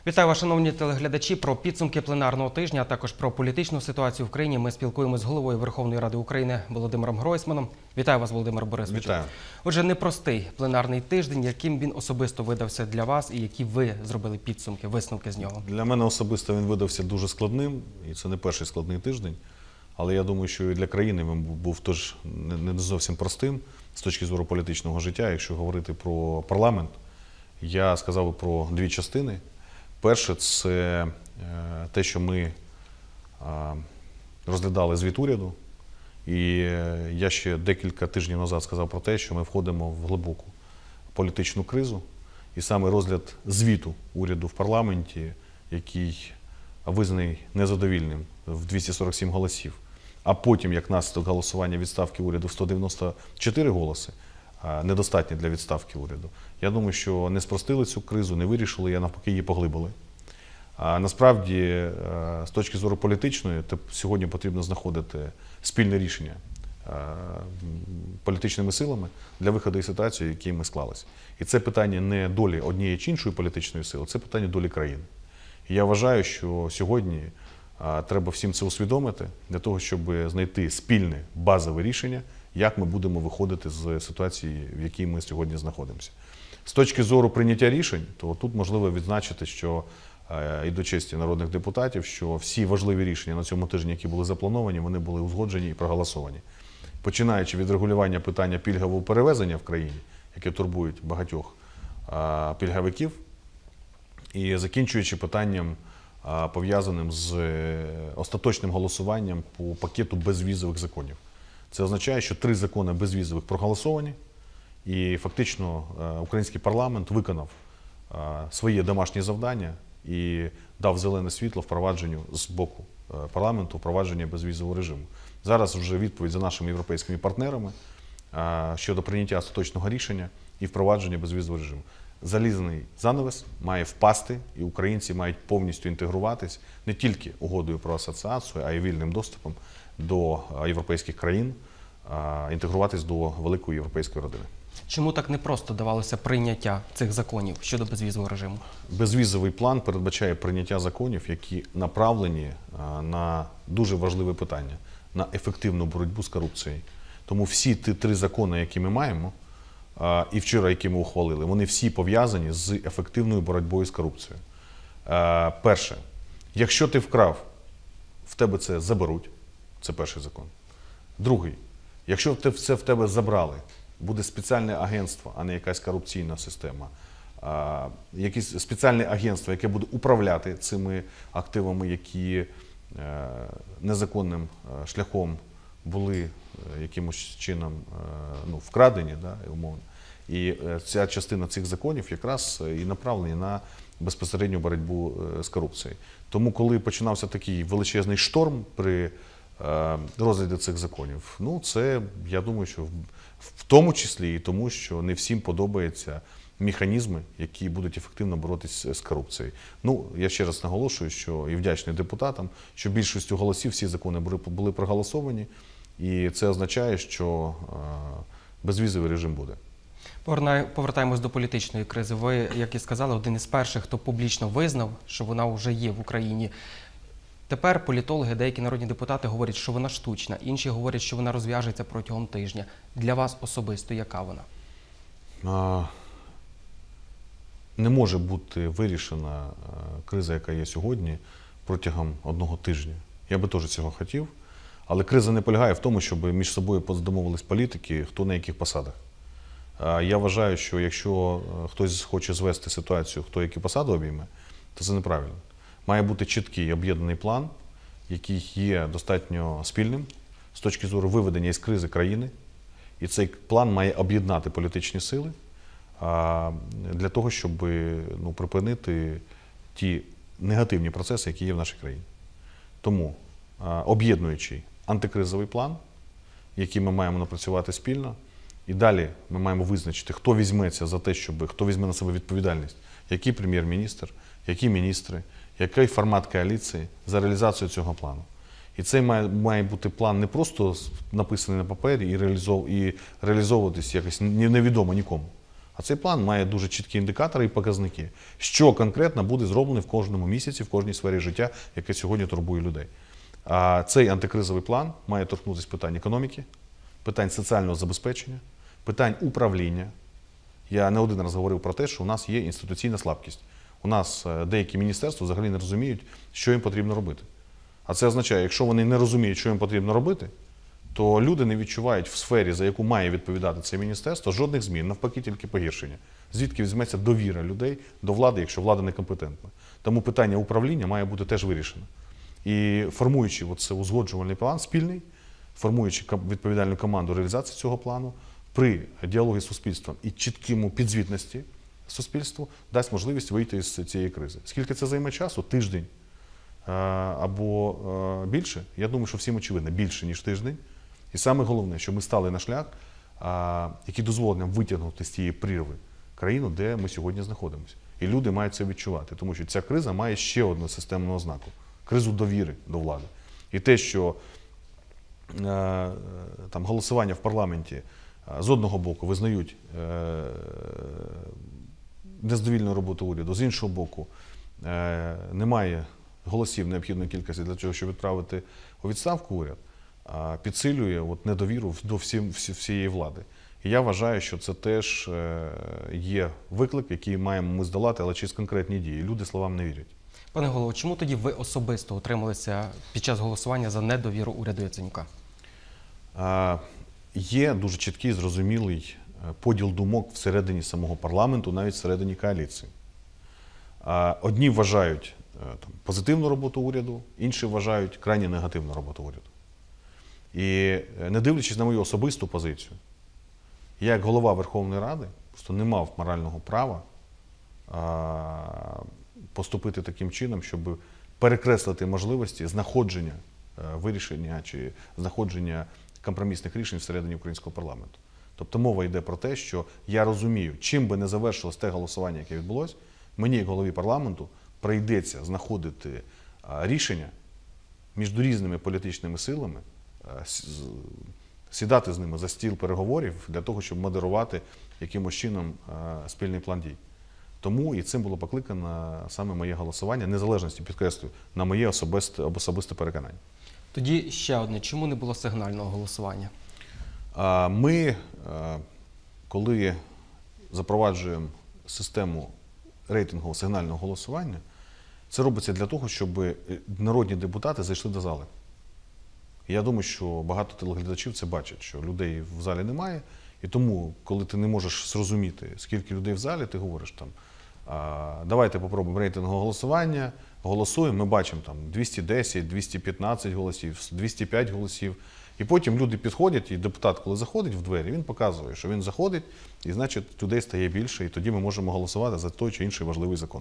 Вітаю вас, шановні телеглядачі. Про підсумки пленарного тижня, а також про політичну ситуацію в країні ми спілкуємося з головою Верховної Ради України Володимиром Гройсманом. Вітаю вас, Володимир Борисович. Вітаю. Отже, непростий пленарний тиждень, яким він особисто видався для вас і які ви зробили підсумки, висновки з нього? Для мене особисто він видався дуже складним, і це не перший складний тиждень. Але я думаю, що і для країни він був теж не зовсім простим з точки зору політичного життя. Якщо говорити про парламент, я сказав би про дві частини. Перше – це те, що ми розглядали звіт уряду. І я ще декілька тижнів назад сказав про те, що ми входимо в глибоку політичну кризу. І саме розгляд звіту уряду в парламенті, який визнаний незадовільним в 247 голосів, а потім, як наслідок голосування відставки уряду в 194 голоси, недостатні для відставки уряду. Я думаю, що не спростили цю кризу, не вирішили, а навпаки її поглибили. Насправді, з точки зору політичної, сьогодні потрібно знаходити спільне рішення політичними силами для виходу із ситуації, в якій ми склалися. І це питання не долі однієї чи іншої політичної сили, це питання долі країни. І я вважаю, що сьогодні треба всім це усвідомити для того, щоб знайти спільне базове рішення, як ми будемо виходити з ситуації, в якій ми сьогодні знаходимося. З точки зору прийняття рішень, то тут можливо відзначити, що і до честі народних депутатів, що всі важливі рішення на цьому тижні, які були заплановані, вони були узгоджені і проголосовані. Починаючи від регулювання питання пільгового перевезення в країні, яке турбують багатьох пільговиків, і закінчуючи питанням, пов'язаним з остаточним голосуванням по пакету безвізових законів. Це означає, що 3 закони безвізових проголосовані, і фактично український парламент виконав своє домашнє завдання і дав зелене світло впровадженню з боку парламенту впровадження безвізового режиму. Зараз вже відповідь за нашими європейськими партнерами щодо прийняття остаточного рішення і впровадження безвізового режиму. Залізний занавес має впасти, і українці мають повністю інтегруватись не тільки угодою про асоціацію, а й вільним доступом до європейських країн, інтегруватись до великої європейської родини. Чому так непросто давалося прийняття цих законів щодо безвізового режиму? Безвізовий план передбачає прийняття законів, які направлені на дуже важливе питання – на ефективну боротьбу з корупцією. Тому всі ті 3 закони, які ми маємо, і вчора, які ми ухвалили, вони всі пов'язані з ефективною боротьбою з корупцією. Перше, якщо ти вкрав, в тебе це заберуть, це перший закон. Другий, якщо це в тебе забрали, буде спеціальне агентство, а не якась корупційна система, якесь спеціальне агентство, яке буде управляти цими активами, які незаконним шляхом були якимось чином вкрадені, умовно. І ця частина цих законів якраз і направлені на безпосередню боротьбу з корупцією. Тому, коли починався такий величезний шторм при розгляді цих законів, це, я думаю, що в тому числі і тому, що не всім подобаються механізми, які будуть ефективно боротися з корупцією. Я ще раз наголошую, що і вдячний депутатам, що більшістю голосів всі закони були проголосовані, і це означає, що безвізовий режим буде. Повертаємось до політичної кризи. Ви, як і сказали, один із перших, хто публічно визнав, що вона вже є в Україні. Тепер політологи, деякі народні депутати говорять, що вона штучна, інші говорять, що вона розв'яжеться протягом тижня. Для вас особисто яка вона? Не може бути вирішена криза, яка є сьогодні, протягом 1 тижня. Я би теж цього хотів. Але криза не полягає в тому, щоб між собою домовились політики, хто на яких посадах. Я вважаю, що якщо хтось хоче звести ситуацію, хто які посади обійме, то це неправильно. Має бути чіткий об'єднаний план, який є достатньо спільним з точки зору виведення із кризи країни. І цей план має об'єднати політичні сили для того, щоб припинити ті негативні процеси, які є в нашій країні. Тому об'єднуючий антикризовий план, який ми маємо напрацювати спільно, і далі ми маємо визначити, хто візьметься за те, хто візьме на себе відповідальність, який прем'єр-міністр, які міністри, який формат коаліції за реалізацію цього плану. І це має бути план не просто написаний на папері і реалізовуватись якось невідомо нікому, А цей план має дуже чіткі індикатори і показники, що конкретно буде зроблено в кожному місяці, в кожній сфері життя, яке сьогодні турбує людей. А цей антикризовий план має торкнутися питань економіки, питань соціального забезпечення, питань управління. Я не один раз говорив про те, що у нас є інституційна слабкість. У нас деякі міністерства взагалі не розуміють, що їм потрібно робити. А це означає, якщо вони не розуміють, що їм потрібно робити, то люди не відчувають в сфері, за яку має відповідати це міністерство, жодних змін, навпаки, тільки погіршення. Звідки візьметься довіра людей до влади, якщо влада некомпетентна. Тому питання управління має бути теж вирішено. І формуючи оце узгоджувальний план спільний, формуючи відповідальну команду реалізації цього плану, при діалогі з суспільством і чіткому підзвітності суспільству дасть можливість вийти з цієї кризи. Скільки це займе часу? Тиждень або більше? Я думаю, що всім очевидно, більше, ніж тиждень. І саме головне, що ми стали на шлях, який дозволить нам витягнути з цієї прірви країну, де ми сьогодні знаходимося. І люди мають це відчувати, тому що ця криза має ще одну системну ознаку – кризу довіри до влади. І те, що там голосування в парламенті з одного боку визнають незадовільну роботу уряду, з іншого боку немає голосів необхідної кількості для того, щоб відправити у відставку уряд, підсилює недовіру до всієї влади. І я вважаю, що це теж є виклик, який маємо ми здолати, але через конкретні дії. Люди словам не вірять. Пане голово, чому тоді ви особисто утрималися під час голосування за недовіру уряду Яценюка? Є дуже чіткий, зрозумілий поділ думок всередині самого парламенту, навіть всередині коаліції. Одні вважають позитивну роботу уряду, інші вважають крайне негативну роботу уряду. І не дивлячись на мою особисту позицію, я як голова Верховної Ради просто не мав морального права поступити таким чином, щоб перекреслити можливості знаходження вирішення чи знаходження компромісних рішень всередині українського парламенту. Тобто мова йде про те, що я розумію, чим би не завершилось те голосування, яке відбулось, мені, як голові парламенту, прийдеться знаходити рішення між різними політичними силами, сідати з ними за стіл переговорів для того, щоб модерувати якимось чином спільний план дій. Тому і цим було покликано саме моє голосування, незалежності, підкреслюю, на моє особисте переконання. Тоді ще одне. Чому не було сигнального голосування? Ми, коли запроваджуємо систему рейтингового сигнального голосування, це робиться для того, щоб народні депутати зайшли до зали. Я думаю, що багато телеглядачів це бачать, що людей в залі немає. І тому, коли ти не можеш зрозуміти, скільки людей в залі, ти говориш там, давайте попробуємо рейтингове голосування, голосуємо, ми бачимо там 210, 215 голосів, 205 голосів. І потім люди підходять, і депутат, коли заходить в двері, він показує, що він заходить, і значить людей стає більше, і тоді ми можемо голосувати за той чи інший важливий закон.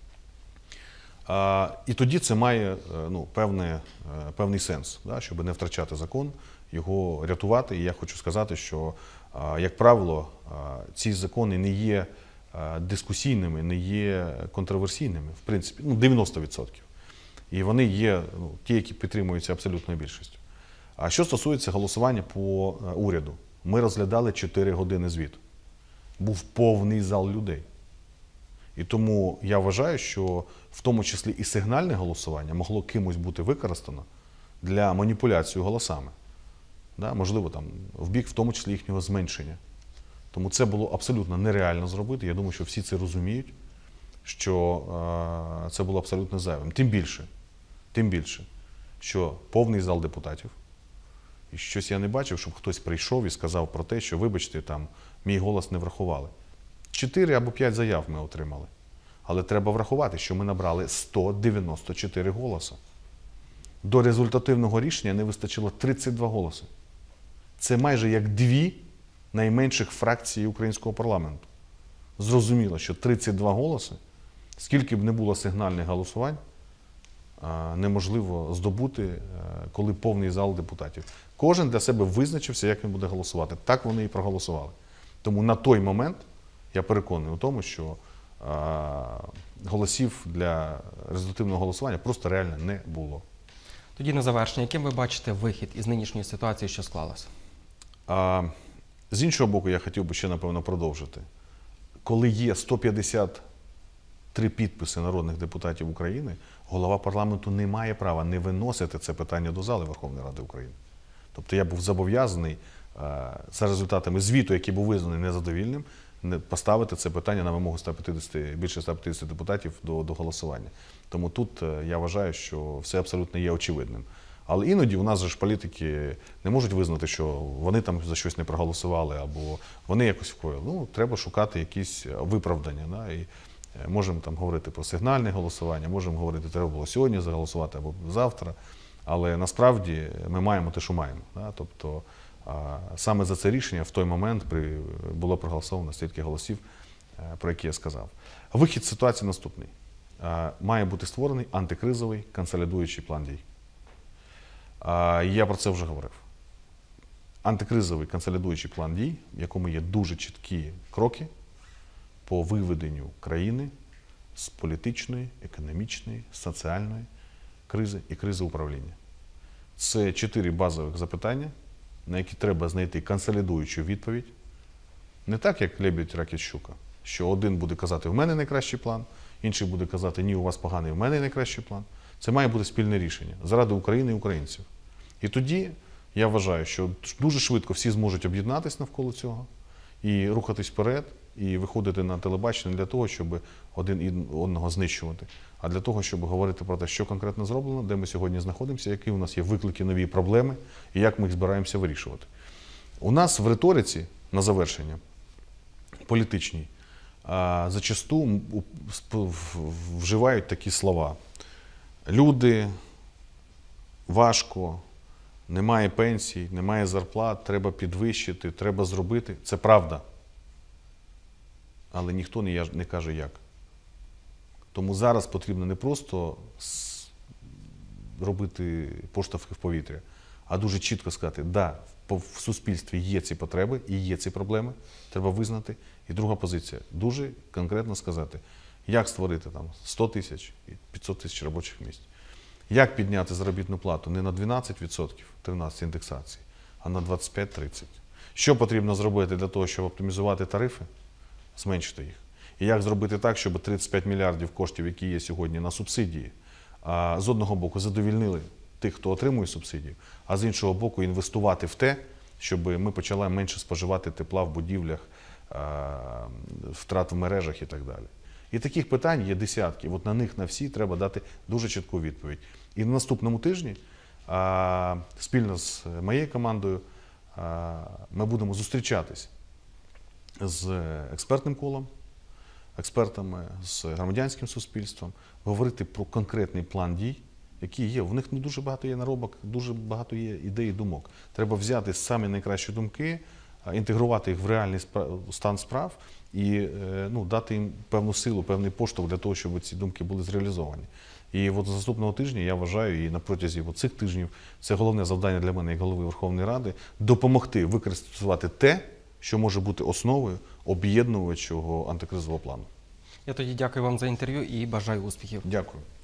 І тоді це має певний сенс, щоб не втрачати закон, його рятувати. І я хочу сказати, що, як правило, ці закони не є дискусійними, не є контроверсійними, в принципі, 90%. І вони є ті, які підтримуються абсолютною більшістю. А що стосується голосування по уряду, ми розглядали 4 години звіт. Був повний зал людей. І тому я вважаю, що в тому числі і сигнальне голосування могло кимось бути використано для маніпуляції голосами. Можливо, там, в бік, в тому числі, їхнього зменшення. Тому це було абсолютно нереально зробити. Я думаю, що всі це розуміють, що це було абсолютно зайвим. Тим більше, що повний зал депутатів. І щось я не бачив, щоб хтось прийшов і сказав про те, що, вибачте, там, мій голос не врахували. 4 або 5 заяв ми отримали. Але треба врахувати, що ми набрали 194 голоси. До результативного рішення не вистачило 32 голоси. Це майже як 2 найменших фракції українського парламенту. Зрозуміло, що 32 голоси, скільки б не було сигнальних голосувань, неможливо здобути, коли повний зал депутатів. Кожен для себе визначився, як він буде голосувати. Так вони і проголосували. Тому на той момент я переконаний у тому, що голосів для результативного голосування просто реально не було. Тоді на завершення, яким ви бачите вихід із нинішньої ситуації, що склалася? З іншого боку, я хотів би ще, напевно, продовжити. коли є 153 підписи народних депутатів України, голова парламенту не має права не виносити це питання до зали Верховної Ради України. Тобто я був зобов'язаний за результатами звіту, який був визнаний незадовільним, поставити це питання на вимогу більше 150 депутатів до голосування. Тому тут я вважаю, що все абсолютно є очевидним. Але іноді у нас же ж політики не можуть визнати, що вони там за щось не проголосували, або вони якось вкоїли. Ну, треба шукати якісь виправдання. Да? І можемо там говорити про сигнальне голосування, можемо говорити, треба було сьогодні заголосувати або завтра. Але насправді ми маємо те, що маємо. Да? Тобто саме за це рішення в той момент було проголосовано стільки голосів, про які я сказав. Вихід з ситуації наступний. Має бути створений антикризовий консолідуючий план дій. Я про це вже говорив. Антикризовий консолідуючий план дій, в якому є дуже чіткі кроки по виведенню країни з політичної, економічної, соціальної кризи і кризи управління. Це 4 базових запитання, на які треба знайти консолідуючу відповідь. Не так, як лебідь, рак і щука, що один буде казати, в мене найкращий план, інший буде казати, ні, у вас поганий, в мене найкращий план. Це має бути спільне рішення заради України і українців. І тоді я вважаю, що дуже швидко всі зможуть об'єднатися навколо цього і рухатись вперед, і виходити на телебачення не для того, щоб один одного знищувати, а для того, щоб говорити про те, що конкретно зроблено, де ми сьогодні знаходимося, які у нас є виклики, нові проблеми, і як ми їх збираємося вирішувати. У нас в риториці, на завершення, політичній, зачасту вживають такі слова. Люди, важко, немає пенсій, немає зарплат, треба підвищити, треба зробити. Це правда. Але ніхто не каже як. Тому зараз потрібно не просто робити поштовхи в повітря, а дуже чітко сказати, да, в суспільстві є ці потреби і є ці проблеми, треба визнати. І друга позиція, дуже конкретно сказати, як створити там 100 тисяч, 500 тисяч робочих місць. Як підняти заробітну плату не на 12%, 13 індексації, а на 25-30%. Що потрібно зробити для того, щоб оптимізувати тарифи, зменшити їх. І як зробити так, щоб 35 мільярдів коштів, які є сьогодні на субсидії, з одного боку задовільнили тих, хто отримує субсидію, а з іншого боку інвестувати в те, щоб ми почали менше споживати тепла в будівлях, втрат в мережах і так далі. І таких питань є десятки. От на них на всі треба дати дуже чітку відповідь. І на наступному тижні спільно з моєю командою ми будемо зустрічатись з експертним колом, експертами, з громадянським суспільством, говорити про конкретний план дій, який є. У них не дуже багато є наробок, дуже багато є ідей і думок. Треба взяти самі найкращі думки, інтегрувати їх в реальний стан справ і дати їм певну силу, певний поштовх для того, щоб ці думки були зреалізовані. І от з наступного тижня, я вважаю, і на протязі цих тижнів, це головне завдання для мене як голови Верховної Ради – допомогти використати те, що може бути основою об'єднувачого антикризового плану. Я тоді дякую вам за інтерв'ю і бажаю успіхів. Дякую.